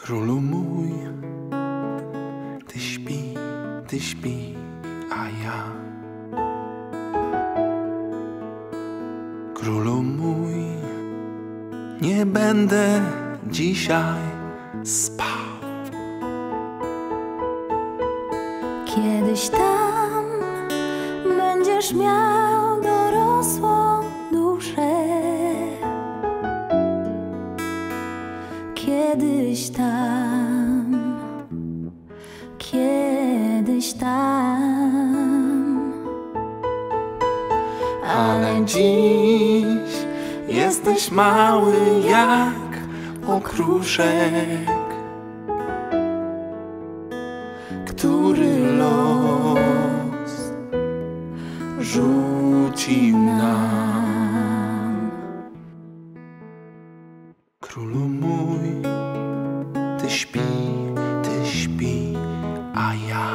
Królu mój, ty śpi, a ja. Królu mój, nie będę dzisiaj spał. Kiedyś tam będziesz miał dorosłą duszę. Kiedyś tam, Ale dziś jesteś mały jak okruszek, który los rzucił nam. Królu mój, ty śpi, a ja.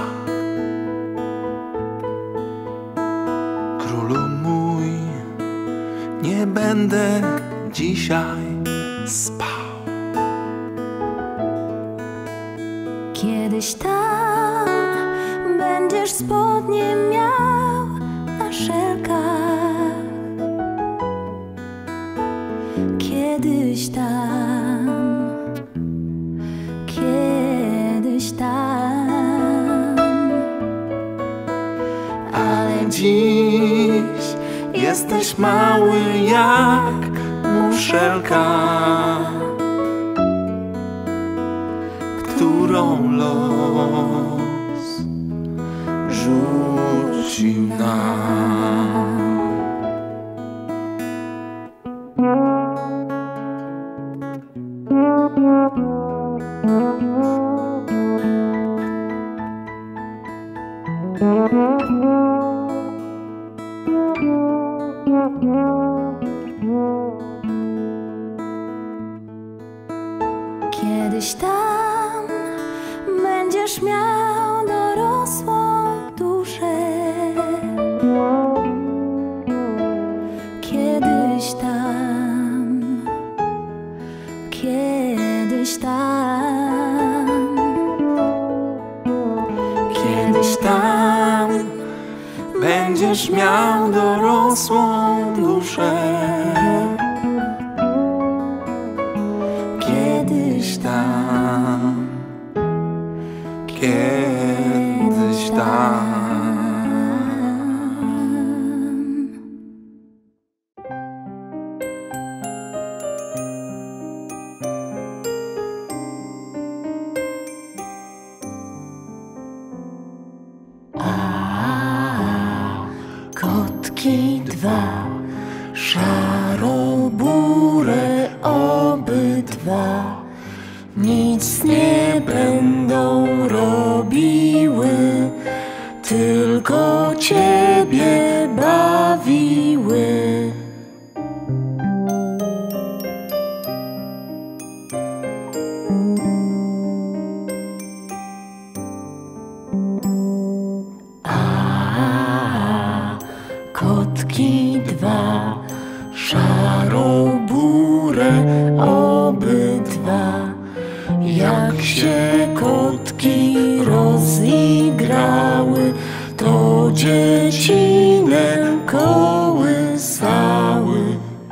Królu mój, nie będę dzisiaj spał. kiedyś tam będziesz spodnie miał na szelkach. Kiedyś tam, Ale dziś jesteś mały jak muszelka, którą los rzucił nam. Kiedyś tam będziesz miał dorosłą duszę. Kiedyś tam Będziesz miał dorosłą duszę. Kiedyś tam. Kotki dwa, szarobure obydwa, nic nie będą robiły, tylko ciebie bawiły. Kotki dwa, szarobure obydwa, jak się kotki rozigrały, to dziecinę kołysały.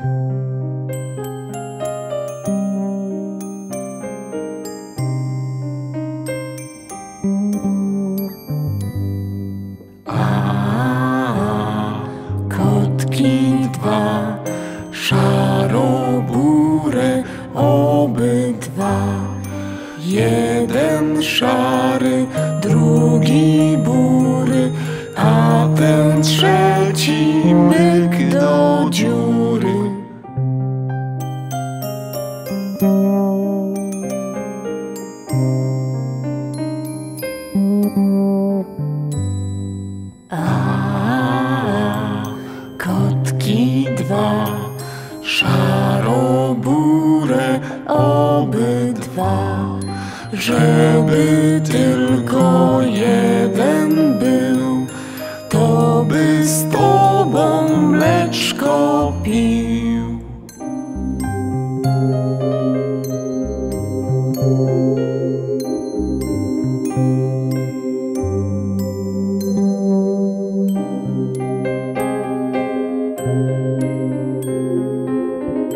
Kotki dwa, szarobure obydwa, jeden szary, drugi bury, a ten trzeci myk do dziury. Kotki dwa, szarobure obydwa, żeby tylko jeden był, to by z tobą mleczko pił.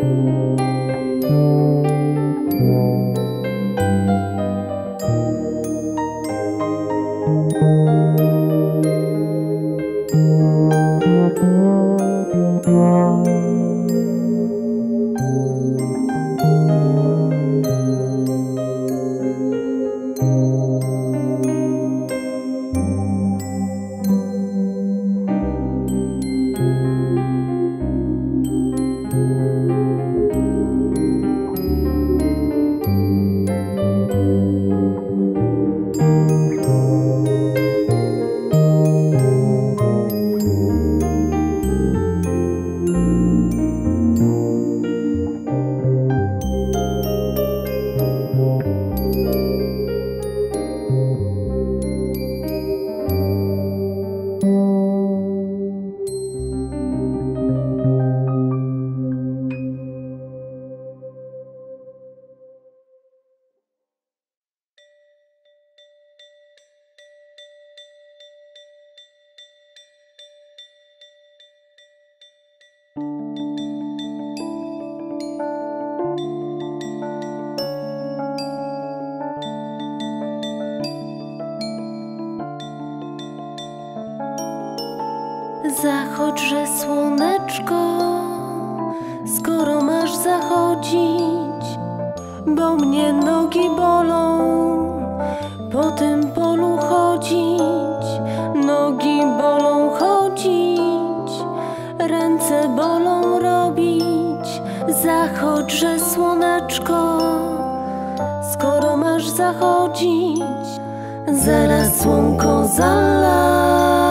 Zachodźże słoneczko, skoro masz zachodzić, bo mnie nogi bolą po tym polu chodzić. Nogi bolą chodzić, ręce bolą robić. Zachodźże słoneczko, skoro masz zachodzić, zaraz słonko zalas.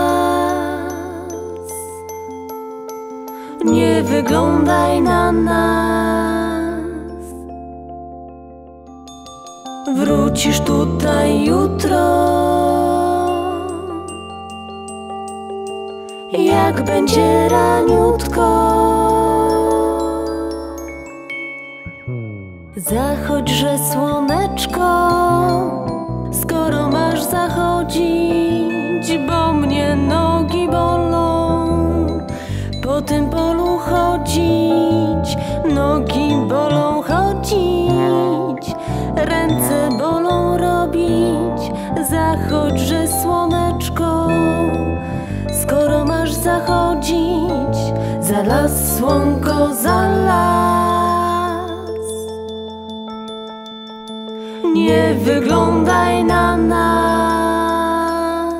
Nie wyglądaj na nas, wrócisz tutaj jutro. Jak będzie raniutko, zachodźże słoneczko, skoro masz zachodzić, bo mnie nogi bolą po tym polu chodzić. Nogi bolą chodzić, ręce bolą robić. Zachodźże słoneczko, skoro masz zachodzić, za las słonko za las. Nie wyglądaj na nas,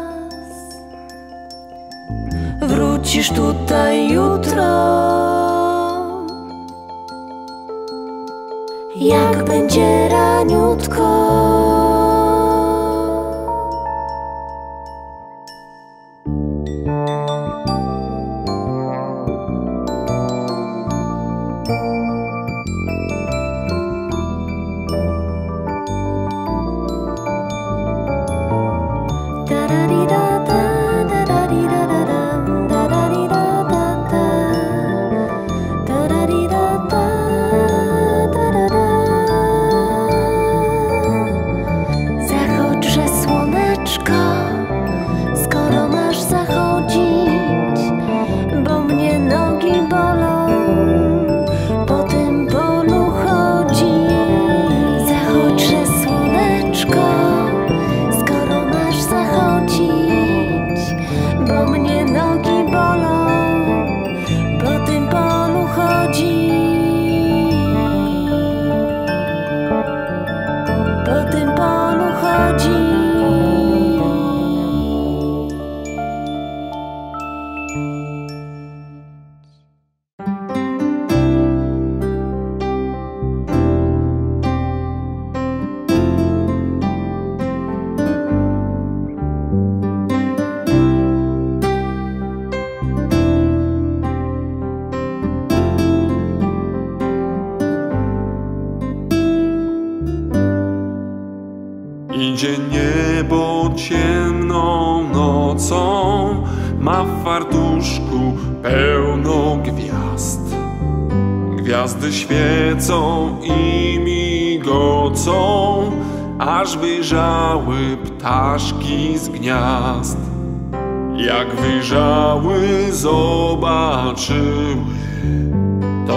wrócisz tutaj jutro. Jak będzie raniutko, Idzie niebo ciemną nocą, ma w fartuszku pełno gwiazd. Gwiazdy świecą i migocą, aż wyjrzały ptaszki z gniazd. Jak wyjrzały, zobaczyły, to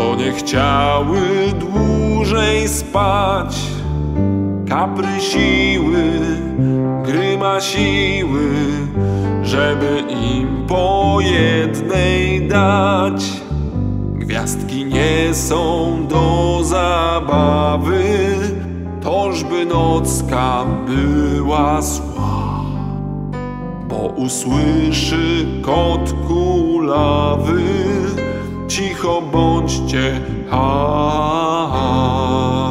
to nie chciały dłużej spać. Kaprysiły, grymasiły, żeby im po jednej dać. Gwiazdki nie są do zabawy, tożby nocka była zła. Bo usłyszy kot kulawy, cicho bądźcie, ha, ha.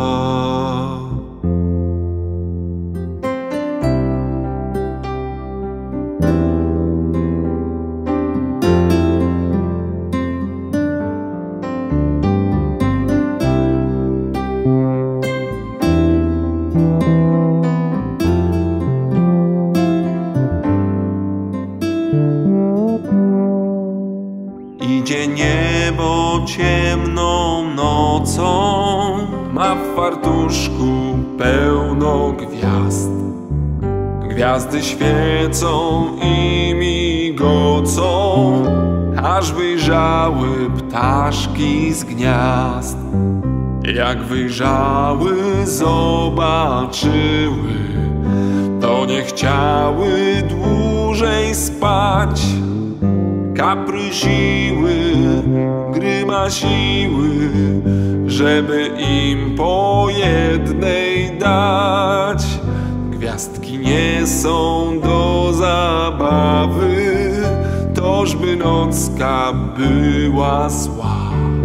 Idzie niebo ciemną nocą, ma w fartuszku pełno gwiazd. Gwiazdy świecą i migocą, aż wyjrzały ptaszki z gniazd. Jak wyjrzały, zobaczyły, to nie chciały dłużej spać. Kaprysiły, grymasiły, żeby im po jednej dać. Gwiazdki nie są do zabawy, tożby nocka była zła.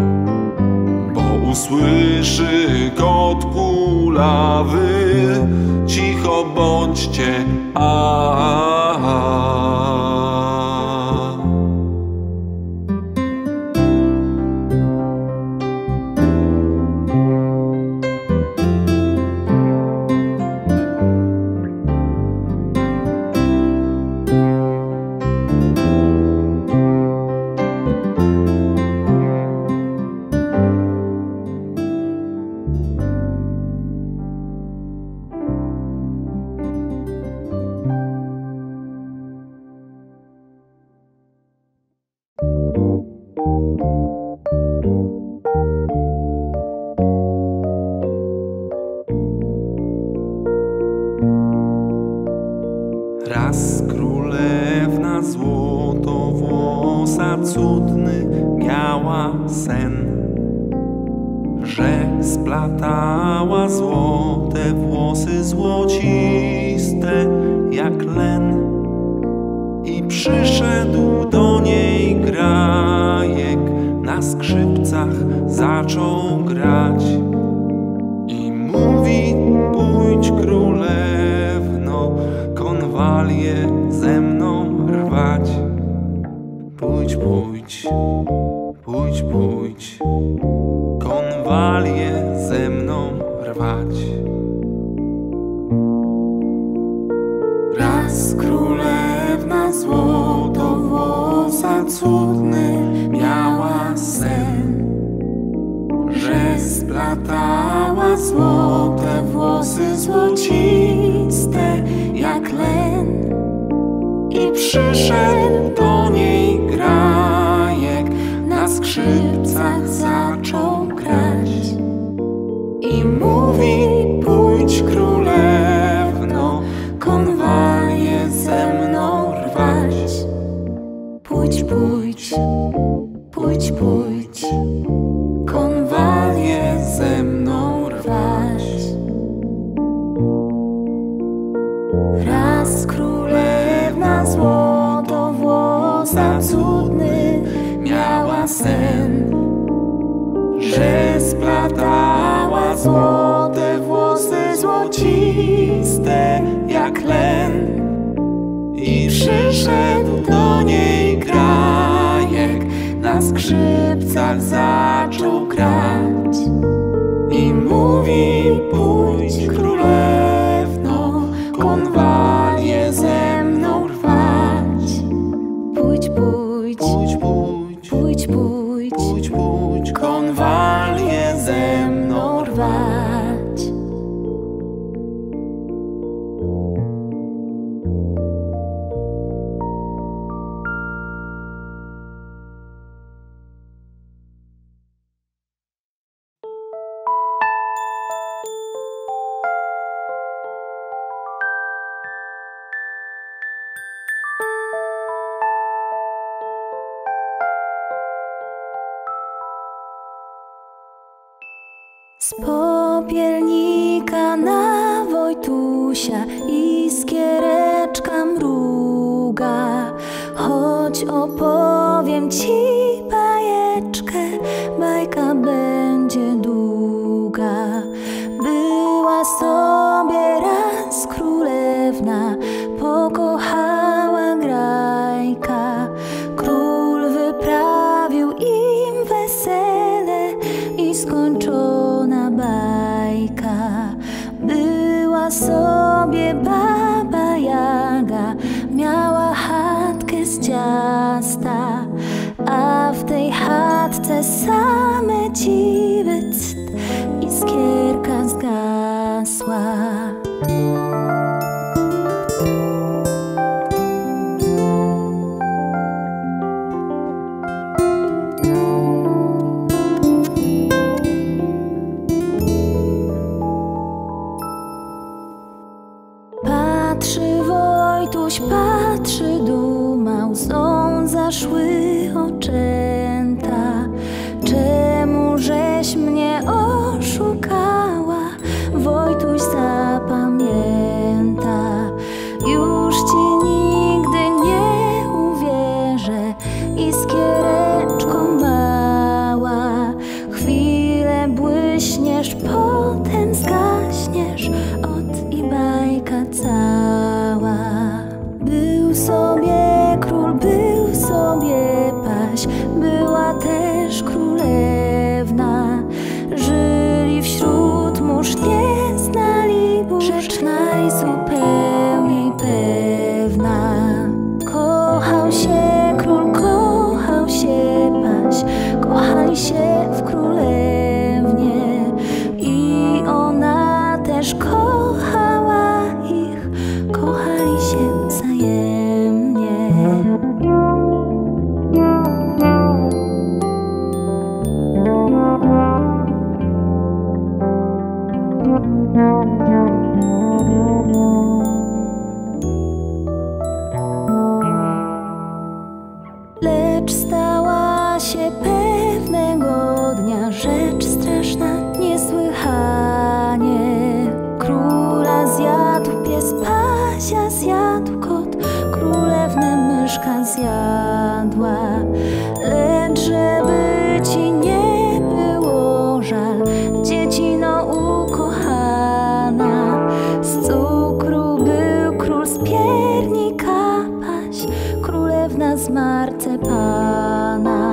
Bo usłyszy kot kulawy, cicho bądźcie, a. Raz królewna złotowłosa cudny miała sen, że splatała złote włosy złociste jak len. I przyszedł do niej grajek, na skrzypcach zaczął grać. I mówi: pójdź królewno, konwalię ze mną rwać. Pójdź, pójdź, pójdź, pójdź, konwalię ze mną rwać. Raz królewna złotowłosa cudny miała sen, że splatała złote włosy złociste jak len. I przyszedł do niej grajek, na skrzypcach zaczął grać. I mówi: pójdź królewno, konwalię ze mną rwać. Pójdź, pójdź, pójdź, pójdź, konwalię ze mną rwać. Raz królewna złotowłosa cudny miała sen, że splatała złote włosy złociste jak len. I przyszedł do niej grajek, na skrzypcach zaczął grać. I mówi: pójdź królewno, konwalię ze mną rwać. Pójdź, pójdź, pójdź, pójdź, pójdź, pójdź, pójdź, pójdź, konwalię ze mną rwać. Z popielnika na Wojtusia iskiereczka mruga. Choć opowiem ci bajeczkę, bajka będzie długa. Była sobie raz królewna, pokochała grajka. Król wyprawił im wesele i skończona bajka. Była sobie baba Jaga, miała chatkę z ciasta, a w tej chatce same dziwy, iskierka zgasła. Patrzy Wojtuś, patrzy duma, łzą zaszły oczęta. Czemu żeś mnie oszukała? Wojtuś zapamięta. Już ci nigdy nie uwierzę, iskiereczko mała. Chwilę błyśniesz, potem zgaśniesz, ot i bajka cała. Był sobie król, był sobie paź, była też królewna. Żyli wśród mórz, nie znali Bóg, rzecz najzupełniej pewna. Kochał się król, kochał się paź, kochali się w królewnie i ona też kochała ich, kochali się wzajemnie. Lecz stała się pewnego dnia rzecz straszna niesłychanie. Króla zjadł pies, Pazia zjadł kot, królewnę myszka zjadła. Lecz żeby ci nie było żal, dziecino ukochana, z cukru był król, z piernika paź, królewna z marcepana.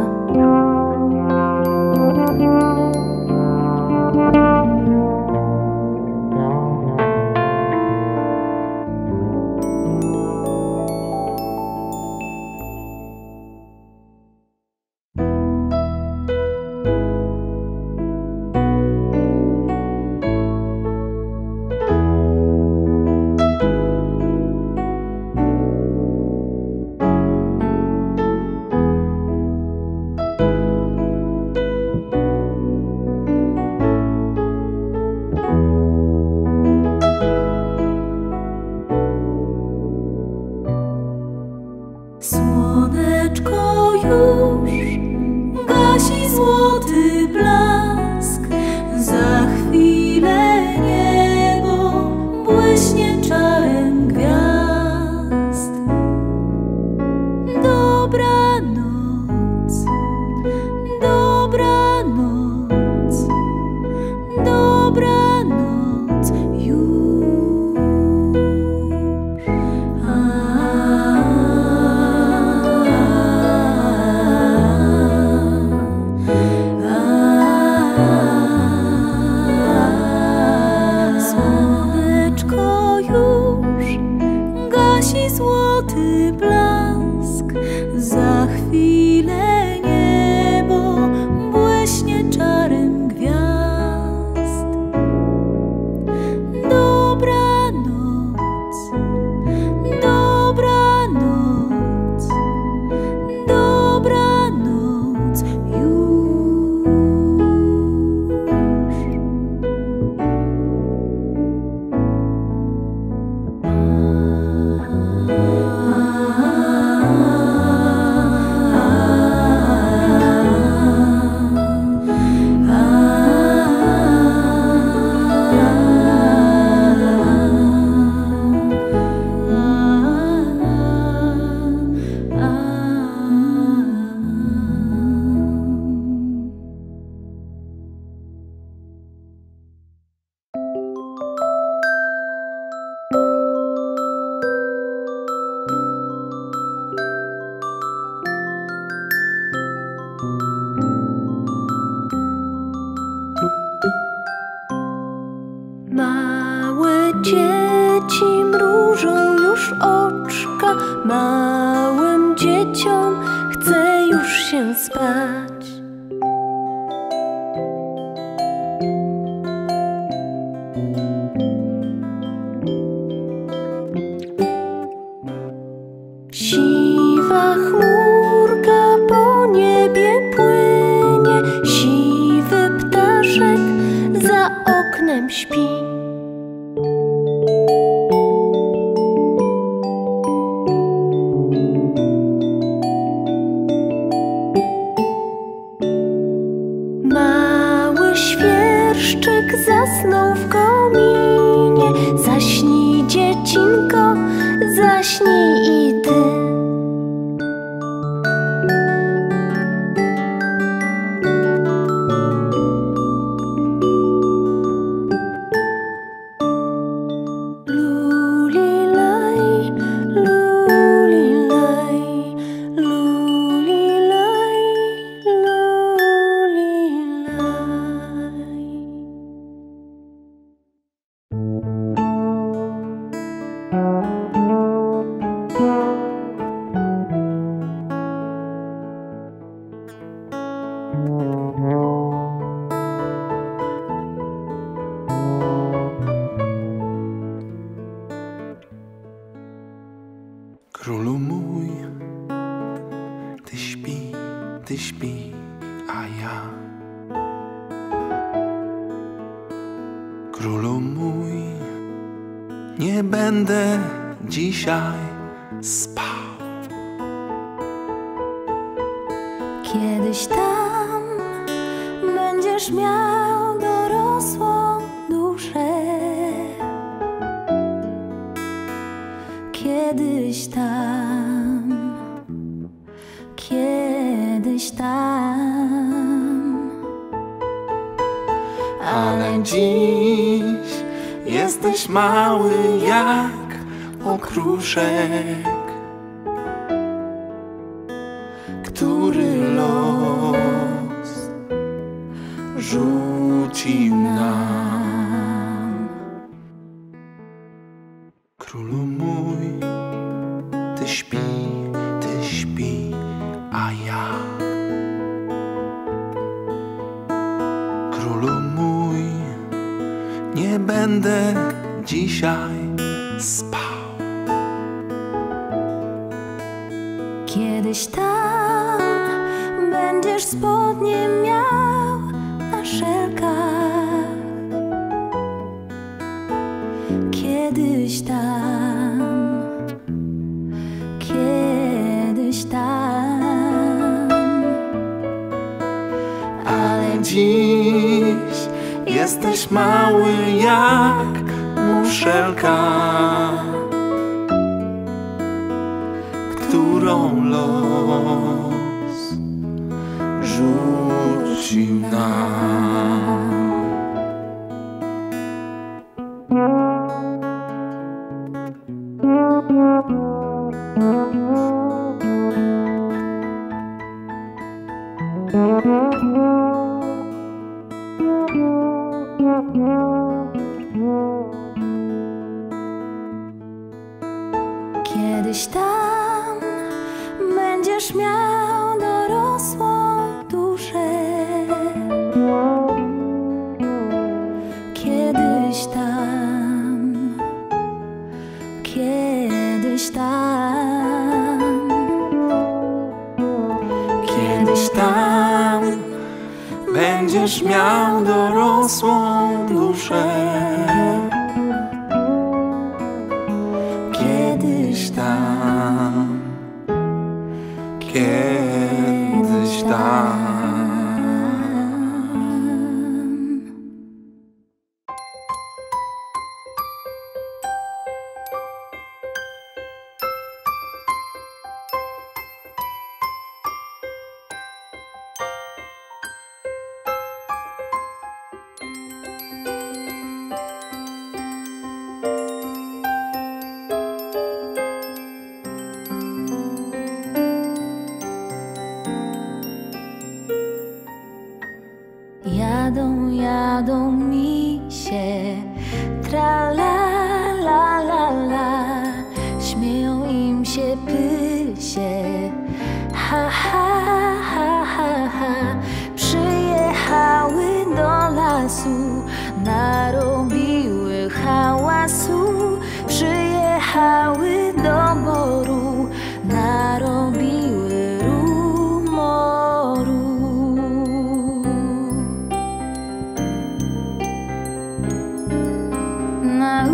Słoneczko już gasi złoty blask, za chwilę niebo błyśnie czarem gwiazd. Dobranoc, dobranoc, dobranoc już. Słoneczko już gasi złoty blask, za chwilę niebo błyśnie czarem gwiazd. Dobranoc, dobranoc, dobranoc już. Ah dzieci mrużą już oczka, małym dzieciom chce już się spać. Siwa chmurka po niebie płynie, siwy ptaszek za oknem śpi. Mały świerszczyk zasnął w kominie. Zaśnij, dziecinko, zaśnij i ty. Lulilaj, lulilaj, lulilaj, lulilaj. Królu mój, ty śpi, a ja. Królu mój, nie będę dzisiaj spał. Kiedyś tam będziesz miał dorosłą duszę. Kiedyś tam, kiedyś tam. Ale dziś jesteś mały jak okruszek, który los rzucił nam. Królu mój, ty śpi, a ja. Królu mój, nie będę dzisiaj spał. Kiedyś tam będziesz spodnie miał na szelkach. Kiedyś tam, kiedyś tam. Ale dziś jesteś mały jak muszelka, którą los rzucił nam. Kiedyś tam będziesz miał dorosłą duszę. Kiedyś tam, kiedyś tam. Kiedyś tam będziesz miał dorosłą duszę. Kiedyś tam, kiedyś tam. Jadą misie, tra-la. la, la, la. Śmieją im się pysie. Ha, ha, ha, ha, ha. Przyjechały do lasu, narobiły hałasu. Przyjechały do boru, narobiły rumoru. Na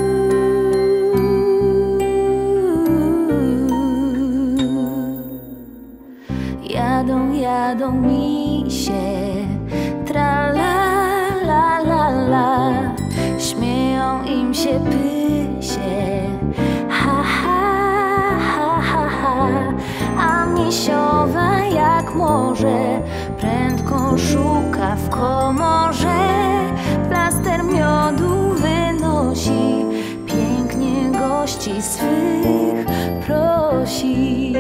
jadą, jadą misie, tra la, la, la, la. Śmieją im się pysie, ha, ha, ha, ha, ha. A misiowa jak może prędko szuka w komorze. Plaster miodu wynosi, pięknie gości swych prosi.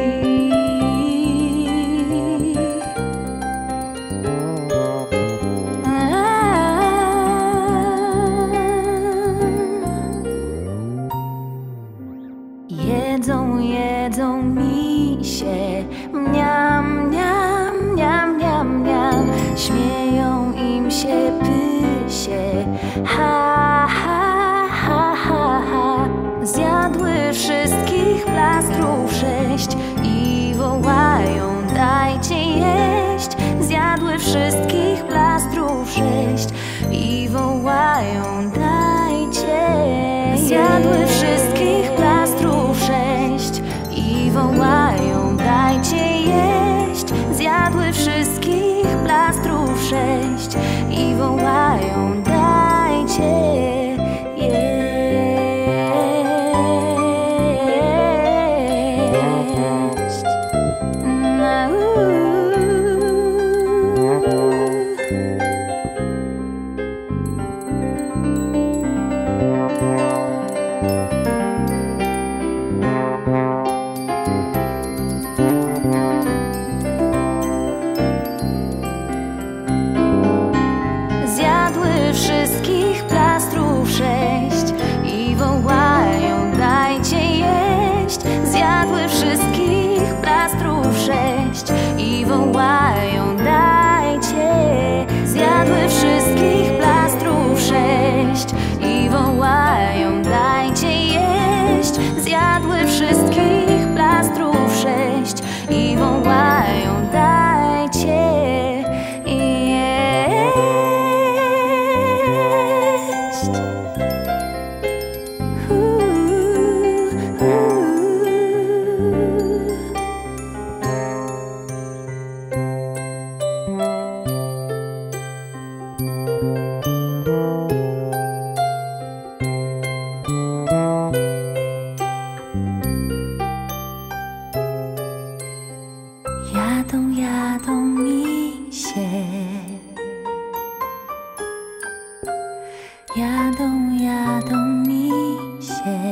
Jedzą, jedzą misie, mniam, mniam, mniam, mniam, mniam. Śmieją im się pysie, ha, ha, ha, ha, ha. Zjadły wszystkich plastrów 6 i wołają, dajcie jeść. Zjadły wszystkich plastrów 6 i wołają, dajcie jeść. Zjadły wszystkich plastrów 6 i wołają, dajcie jeść. Zjadły wszystkich plastrów 6 i wołają, dajcie jeść. Zjadły wszystkich plastrów 6 i wołają, dajcie jeść. Zjadły wszystkich plastrów 6 i wołają, dajcie. Zjadły wszystkich plastrów 6 i wołają, dajcie jeść. Zjadły wszystkich plastrów 6 i wołają, dajcie jeść. Jadą, jadą misie, jadą, jadą misie.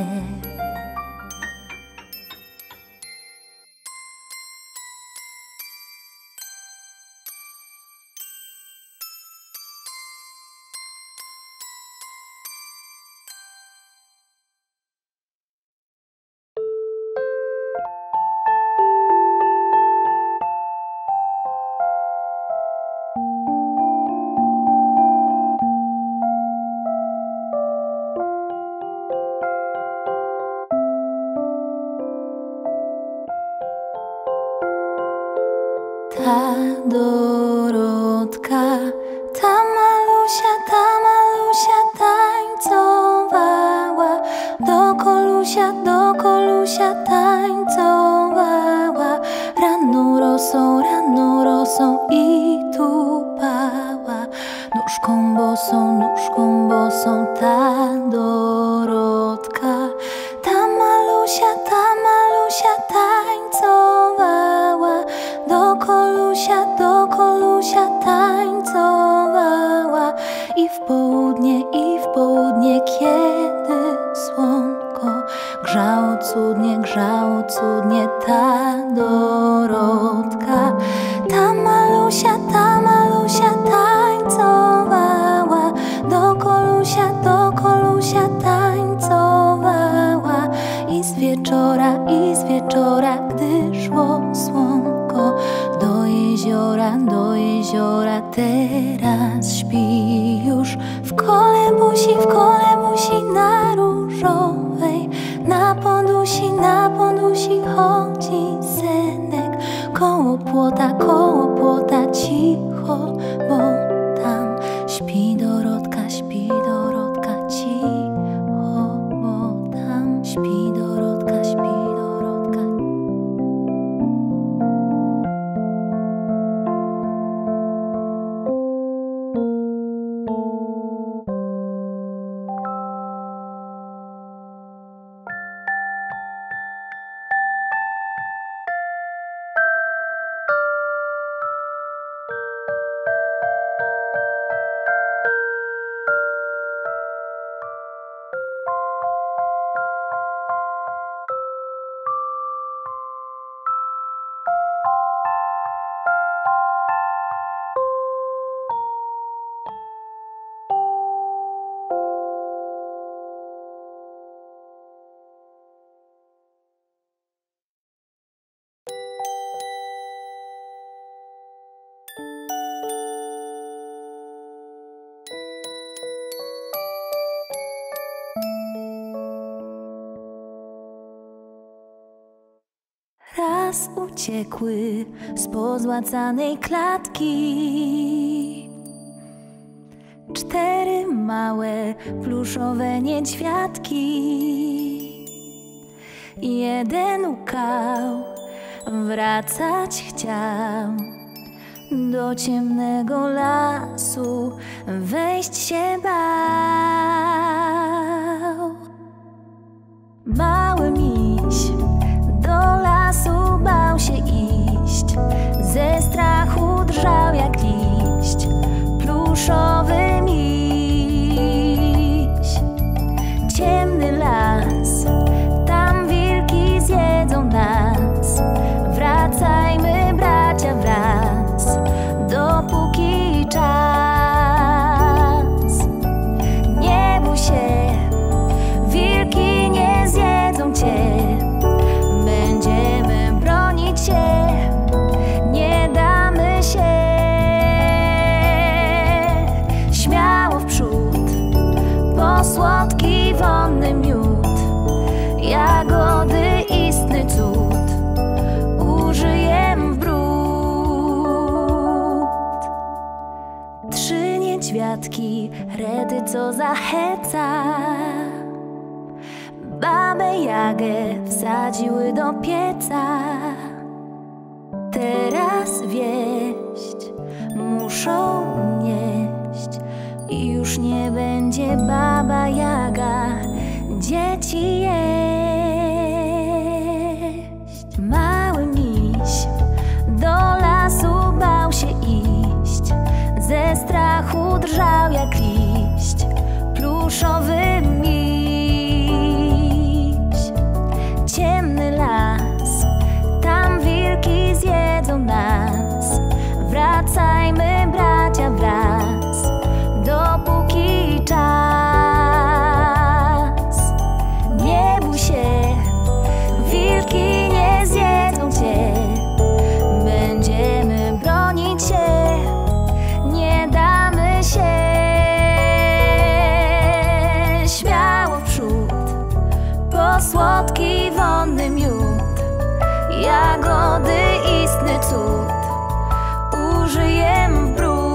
Ta Dorotka, ta malusia tańcowała, do kolusia tańcowała. Rano rosą i tupała, nóżką bosą ta Dorotka. Ta malusia tańcowała, do kolusia tańcowała. I w południe, kiedy słonko grzało cudnie ta Dorotka. Ta malusia tańcowała, do kolusia tańcowała. uciekły z pozłacanej klatki. 4 małe pluszowe niedźwiadki. 1 łkał, wracać chciał. Do ciemnego lasu wejść się bał. Mały miś do lasu bał się iść. Ze strachu drżał jak liść. Pluszowy miś. Ciemny las, tam wilki zjedzą nas. Wracajmy, bracia, wraz, dopóki czas. Nie bój się, wilki nie zjedzą cię. Będziemy bronić się, nie damy się. Śmiało w przód, po słodki, wonny miód. Jagody, istny cud, użyjem w bród. 3 niedźwiadki, redy co zaheca. Babę Jagę wsadziły do pieca. Teraz wieść muszą nieść. Już nie będzie Baba Jaga dzieci jeść. Mały miś do lasu bał się iść. Ze strachu drżał jak liść. Pluszowy miś. Ciemny las, tam wilki zjedzą nas. Wracajmy, bracia, wraz, dopóki czas. Nie bój się, wilki nie zjedzą cię. Będziemy bronić się, nie damy się. Śmiało w przód, po słodki, wonny miód. Jagody, istny cud, użyjem w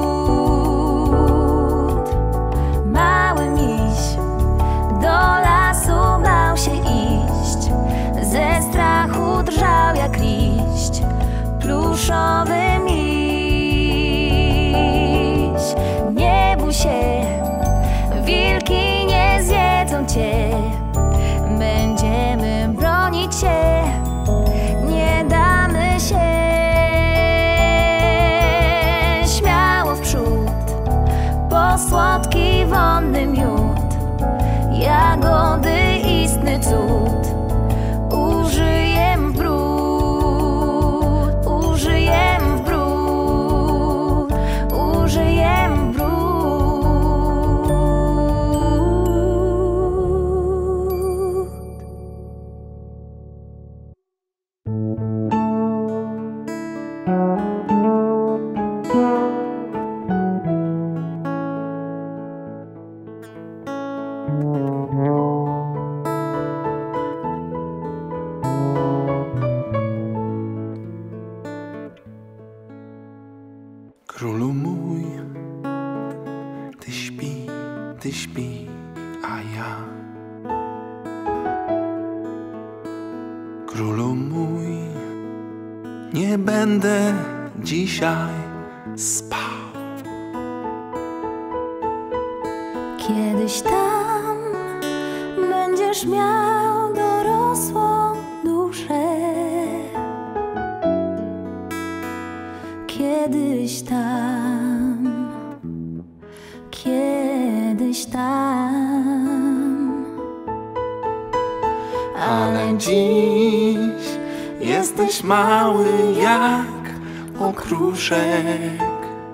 bród. Mały miś do lasu bał się iść. Ze strachu drżał jak liść. Pluszowy miś. Nie bój się, wilki nie zjedzą cię. Będziemy bronić się, nie damy się. Śmiało w przód, po słodki, wonny miód. Jagody, istny cud, użyjem w bród. Użyjem w bród. Użyjem w bród. Królu mój, ty śpi, a ja. Królu mój, nie będę dzisiaj spał. Kiedyś tam będziesz miał dorosłą duszę. Kiedyś tam, kiedyś tam. Ale dziś jesteś mały jak okruszek,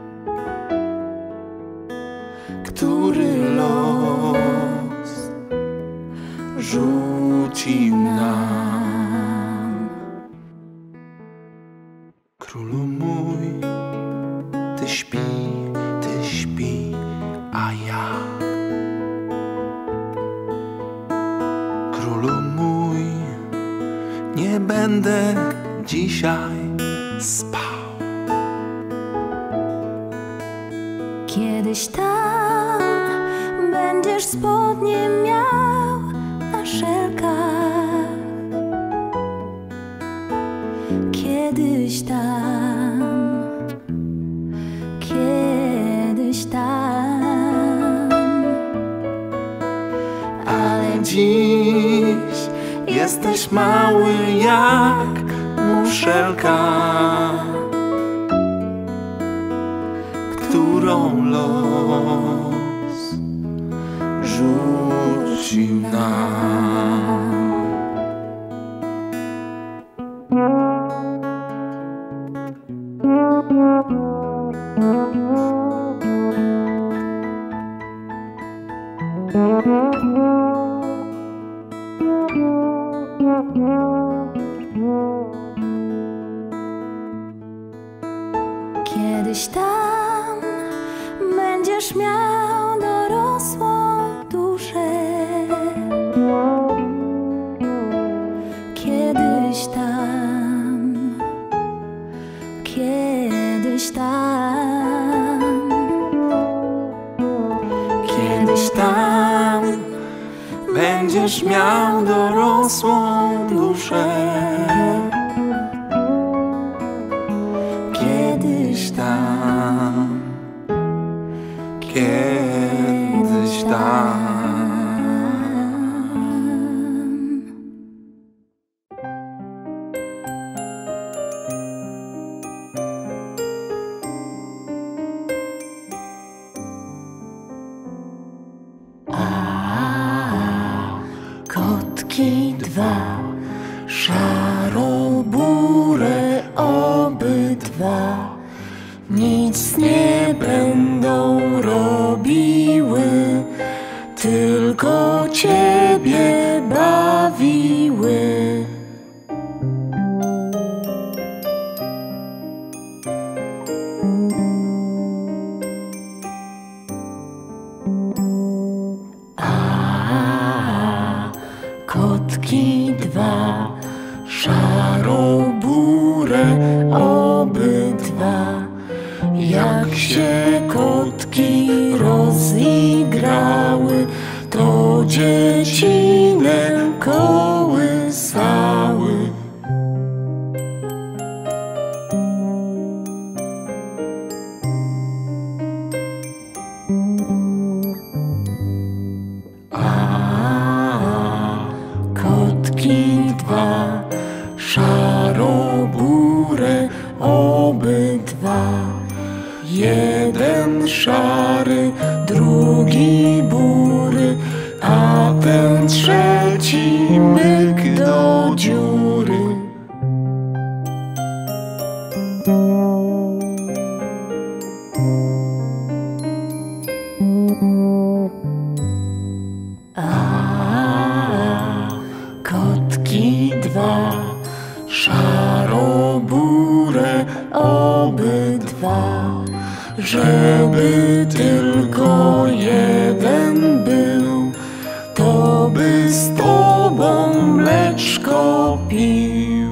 który los rzucił nam. Królu mój, ty śpi, a ja. Królu mój, nie będę dzisiaj spał. Kiedyś tam będziesz spodnie miał na szelkach. Kiedyś tam, kiedyś tam. Ale dziś jesteś mały jak muszelka, którą los rzucił nam. Kiedyś tam będziesz miał dorosłą duszę. Kiedyś tam, kiedyś tam. Kiedyś tam będziesz miał dorosłą duszę. Kiedyś tam, kiedyś tam. Kotki dwa, szarobure obydwa, nic nie będą robiły, tylko ciebie bawiły. Kotki dwa, szarobure obydwa, jak się kotki rozigrały, to dziecinę kołysały. Kotki dwa, szarobure obydwa, jeden szary, drugi bury, a ten trzeci myk do dziury. Kotki dwa, szarobure obydwa, żeby tylko jeden był, to by z tobą mleczko pił.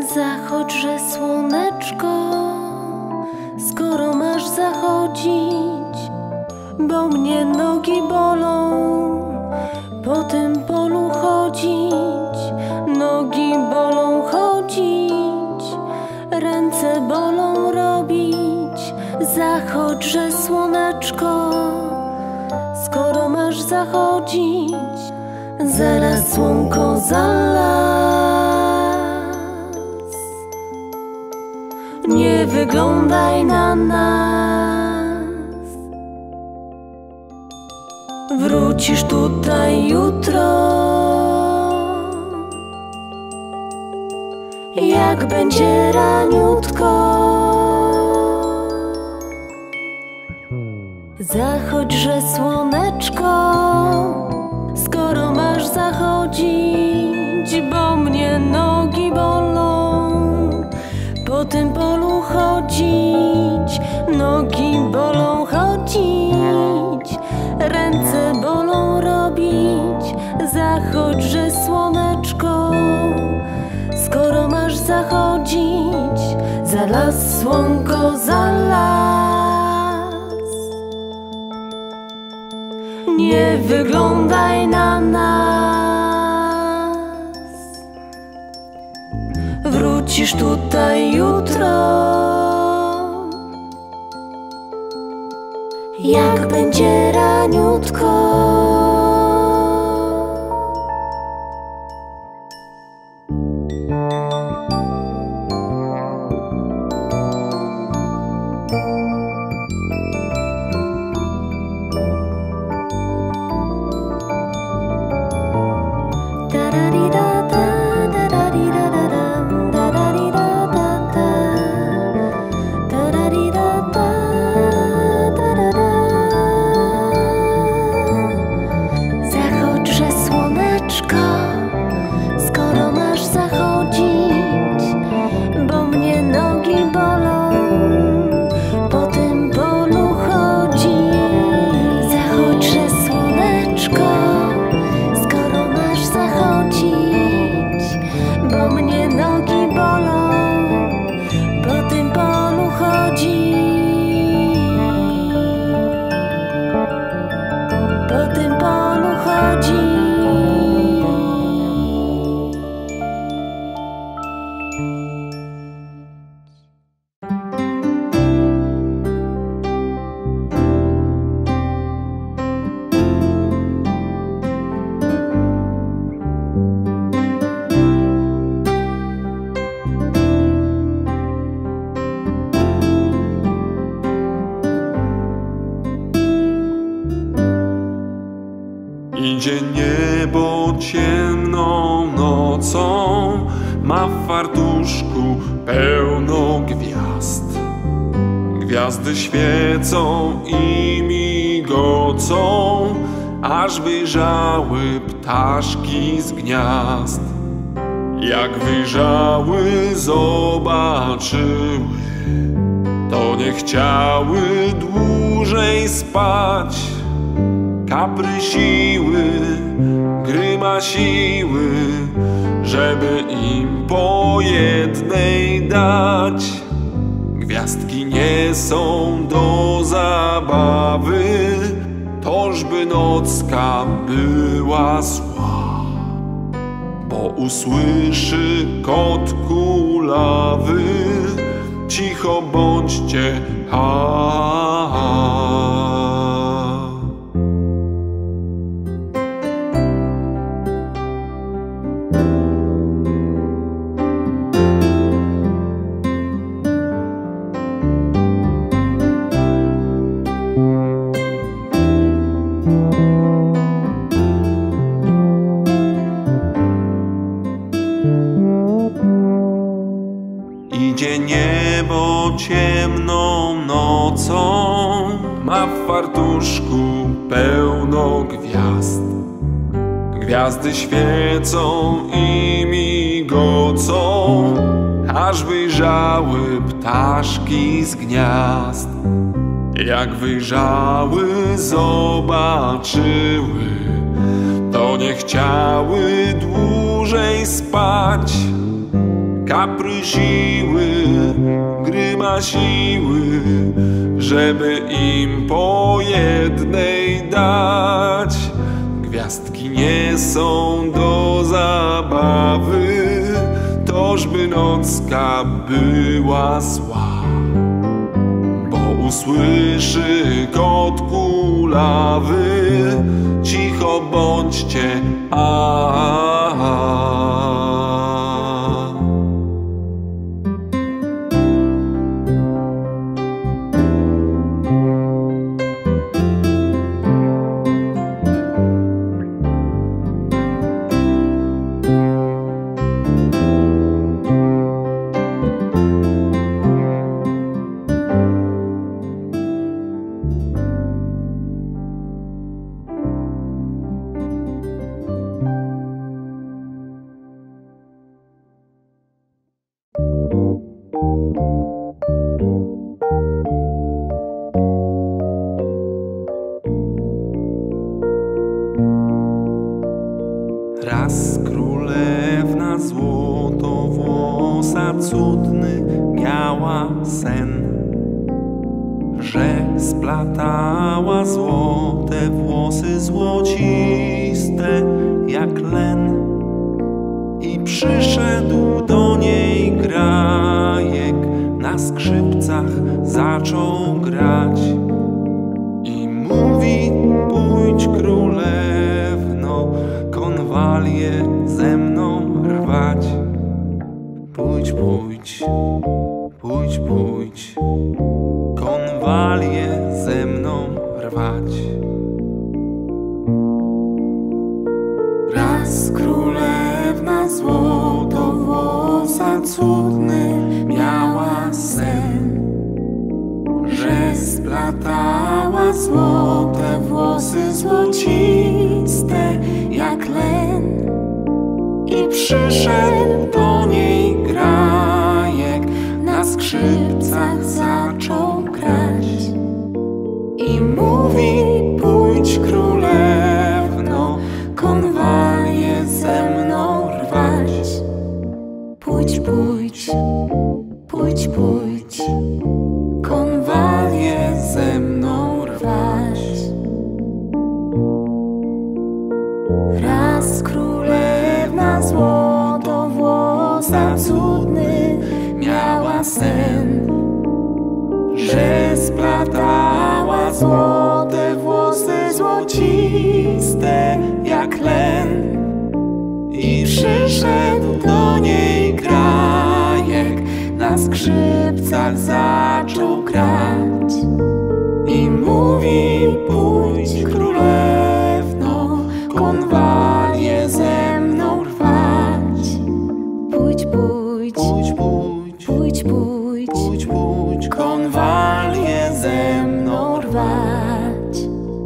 Zachodźże słoneczko, skoro masz zachodzić, bo mnie nogi bolą po tym polu chodzić. Nogi bolą chodzić, ręce bolą robić. Zachodźże słoneczko, skoro masz zachodzić, zaraz słonko nie wyglądaj na nas. Wrócisz tutaj jutro, jak będzie raniutko. Zachodźże słoneczko, skoro masz zachodzić, bo mnie nogi bolą po tym polu chodzić. Nogi bolą chodzić, ręce bolą robić. Zachodźże słoneczko, skoro masz zachodzić, za las słonko, za las. Nie wyglądaj na nas. Wrócisz tutaj jutro, jak będzie raniutko. Idzie niebo ciemną nocą, ma w fartuszku pełno gwiazd. Gwiazdy świecą i migocą, aż wyjrzały ptaszki z gniazd. Jak wyjrzały, zobaczyły, to nie chciały dłużej spać. Kaprysiły, grymasiły, żeby im po jednej dać. Gwiazdki nie są do zabawy, tożby nocka była zła. Bo usłyszy kot kulawy, cicho bądźcie, ha, ha. Idzie niebo ciemną nocą, ma w fartuszku pełno gwiazd. Gwiazdy świecą i migocą, aż wyjrzały ptaszki z gniazd. Jak wyjrzały, zobaczyły, to nie chciały dłużej spać. kaprysiły, grymasiły, żeby im po jednej dać. Gwiazdki nie są do zabawy, tożby nocka była zła. Bo usłyszy kot kulawy, cicho bądźcie, Raz królewna złotowłosa cudny miała sen, że splatała złote włosy złociste jak len. I przyszedł do niej grajek, na skrzypcach zaczął grać i mówi: pójdź królewno, konwalię ze mną rwać. Pójdź, pójdź, pójdź, pójdź, konwalię ze mną rwać. Raz królewna złotowłosa cudny miała sen, że splatała złote włosy złociste jak len. I przyszedł do niej grajek, na skrzypcach zaczął grać i mówi: pójdź królewno, konwalię ze mną rwać. Pójdź, pójdź, pójdź, pójdź, konwalię ze mną rwać. Raz królewna złotowłosa cudny miała sen, że splatała złote włosy złociste jak len. I przyszedł do niej grajek, na skrzypcach zaczął grać i mówi: pójdź królewno, konwalię ze mną rwać. Pójdź, pójdź, pójdź, pójdź, pójdź, pójdź, pójdź, pójdź, konwalię ze mną rwać.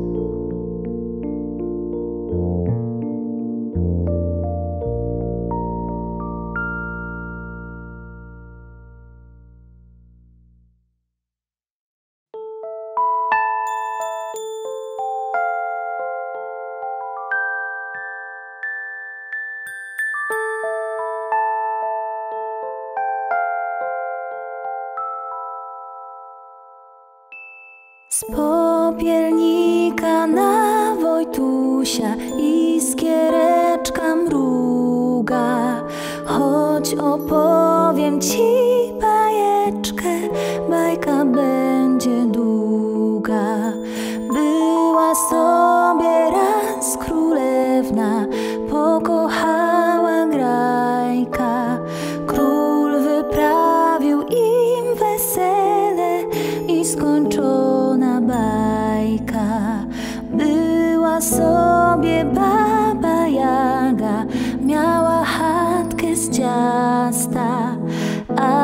Z popielnika na Wojtusia iskiereczka mruga. Chodź opowiem ci bajeczkę, bajka będzie długa. Była sobie raz królewna, pokochała grajka. Król wyprawił im wesele i skończona bajka. Była sobie baba Jaga, miała chatkę z ciasta, a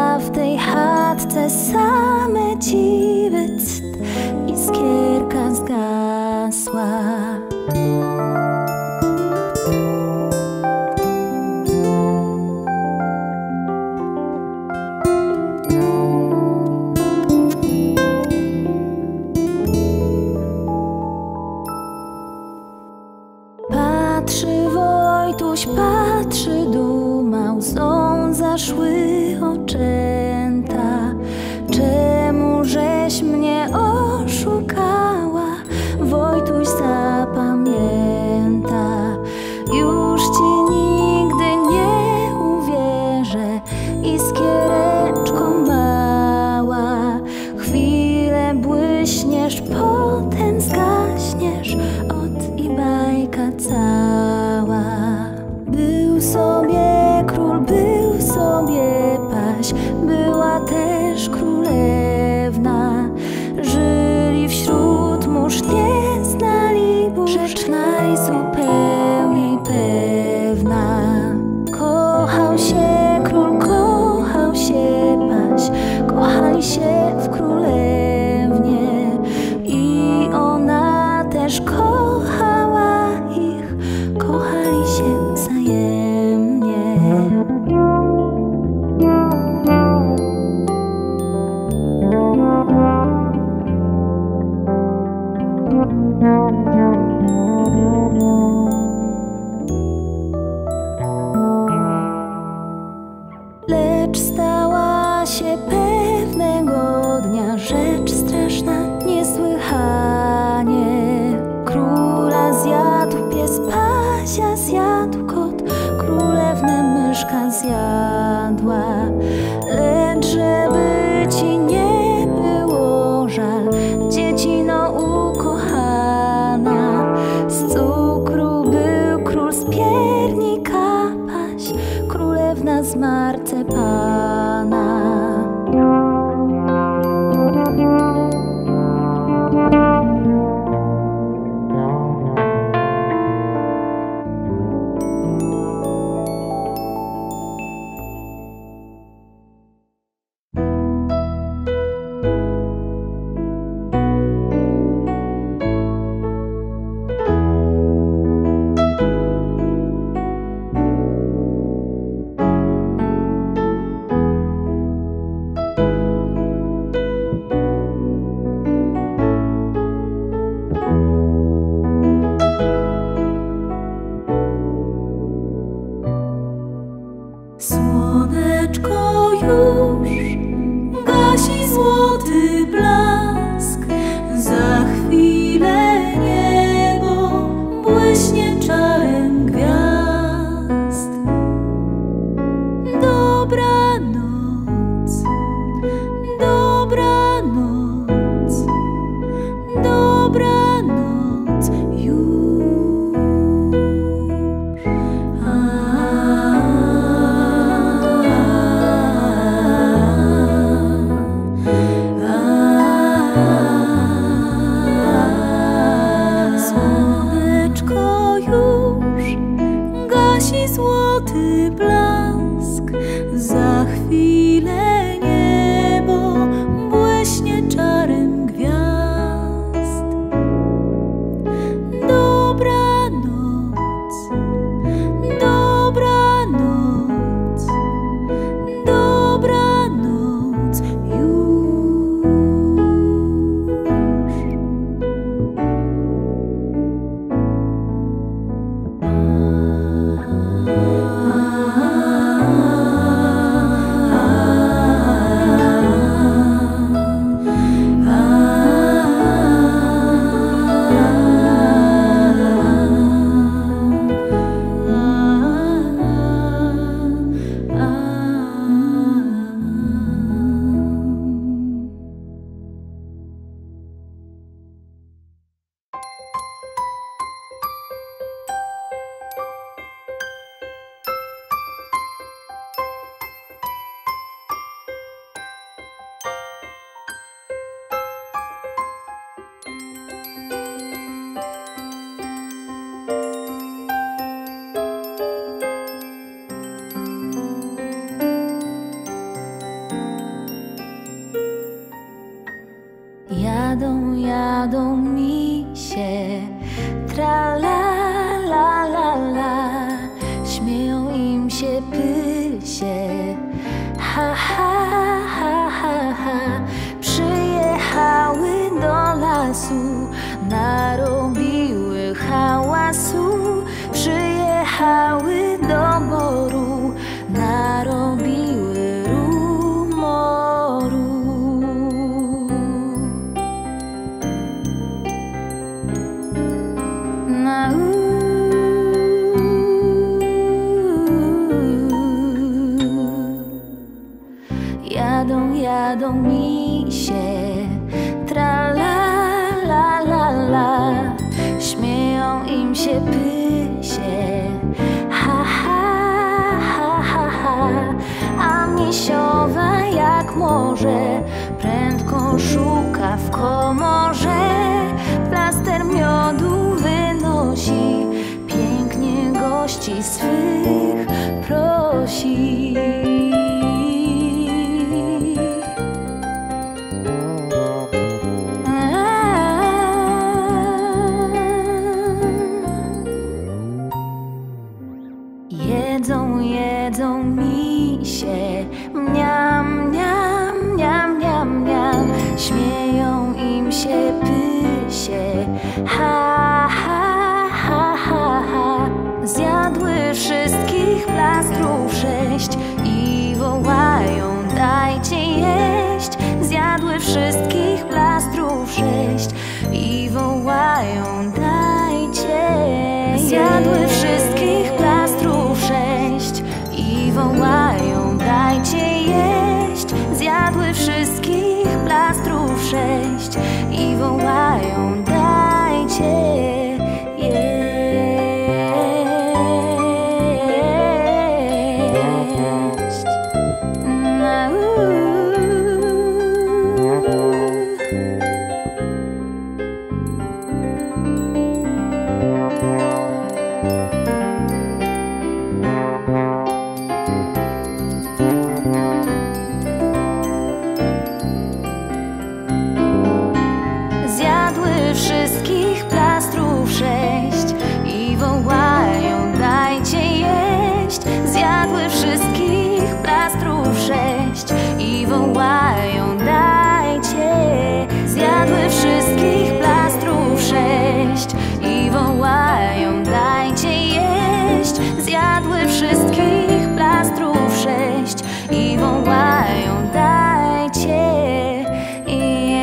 patrzy duma, łzą zaszły oczęta. Czemu żeś mnie oszukała? Wojtuś zapamięta. Już ci nigdy nie uwierzę, iskiereczko mała. Chwilę błyśniesz, potem zgaśniesz, ot i bajka cała. Był sobie król, był sobie paź, była też królewna. Żyli wśród mórz, nie znali burz, rzecz najzupełniej pewna. Kochał się król, kochał się paź, kochali się w królewnie i ona też kochała ich, kochali się wzajemnie. Lecz stała się pewnego dnia rzecz straszna niesłychanie. Króla zjadł pies, pazia zjadł kot, królewnę myszka zjadła. Lecz żeby ci nie było żal, dziecino ukochana, z cukru był król, z piernika paź, królewna z marcepana. Słoneczko już gasi złoty blask, za chwilę niebo błyśnie czarem gwiazd. Dobranoc, dobranoc, dobranoc już. Słoneczko już gasi złoty blask, za chwilę niebo błyśnie czarem gwiazd. Dobranoc, dobranoc, dobranoc już. Jadą, jadą misie, tra la la la la, śmieją im się pysie, ha ha ha ha ha. Przyjechały do lasu, narobiły hałasu, przyjechały do jadą misie, tra la la la la, śmieją im się pysie, ha ha ha ha ha, a misiowa jak może prędko szuka w komorze, plaster miodu wynosi, pięknie gości swych prosi. Jedzą misie, mniam, mniam, mniam, mniam, mniam, śmieją im się pysie, ha, ha, ha, ha, ha. Zjadły wszystkich plastrów 6 i wołają: dajcie jeść. Zjadły wszystkich plastrów 6 i wołają: dajcie jeść. Zjadły wszystkich plastrów 6 i wołają: dajcie jeść. Zjadły wszystkich plastrów 6 i wołają: dajcie jeść. Wszystkich plastrów 6 i wołają: dajcie jeść. Zjadły wszystkich plastrów 6 i wołają: dajcie. Zjadły wszystkich plastrów 6 i wołają: dajcie jeść. Zjadły wszystkich plastrów 6 i wołają: dajcie jeść.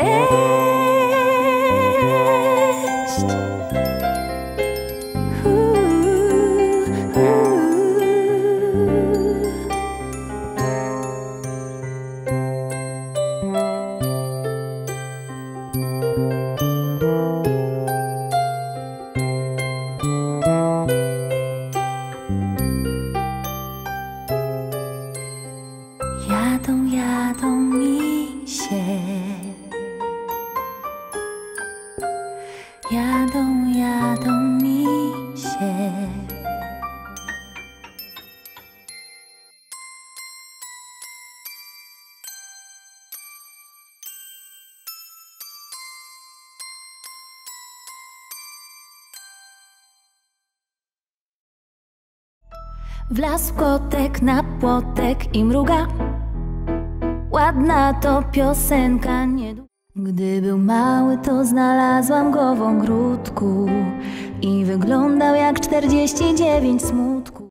Jadą misie, jadą misie. Wlazł kotek na płotek i mruga. Ładna to piosenka, nie. Gdy był mały, to znalazłam go w ogródku i wyglądał jak 49 smutku.